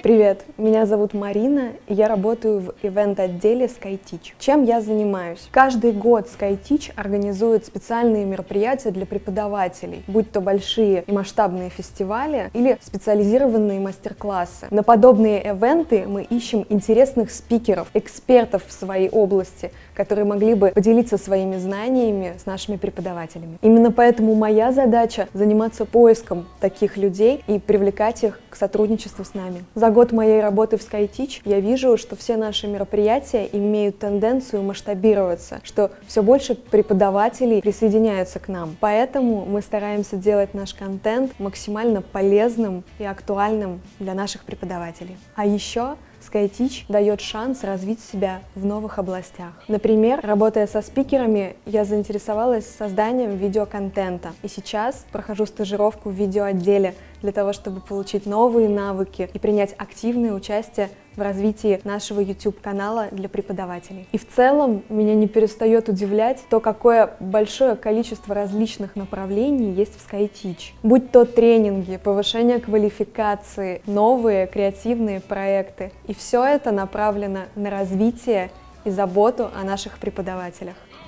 Привет, меня зовут Марина, и я работаю в ивент-отделе SkyTeach. Чем я занимаюсь? Каждый год SkyTeach организует специальные мероприятия для преподавателей, будь то большие и масштабные фестивали или специализированные мастер-классы. На подобные ивенты мы ищем интересных спикеров, экспертов в своей области, которые могли бы поделиться своими знаниями с нашими преподавателями. Именно поэтому моя задача — заниматься поиском таких людей и привлекать их к сотрудничеству с нами. За год моей работы в SkyTeach я вижу, что все наши мероприятия имеют тенденцию масштабироваться, что все больше преподавателей присоединяются к нам. Поэтому мы стараемся делать наш контент максимально полезным и актуальным для наших преподавателей. А еще SkyTeach дает шанс развить себя в новых областях. Например, работая со спикерами, я заинтересовалась созданием видеоконтента. И сейчас прохожу стажировку в видеоотделе для того, чтобы получить новые навыки и принять активное участие в развитии нашего YouTube-канала для преподавателей. И в целом меня не перестает удивлять то, какое большое количество различных направлений есть в SkyTeach. Будь то тренинги, повышение квалификации, новые креативные проекты. И все это направлено на развитие и заботу о наших преподавателях.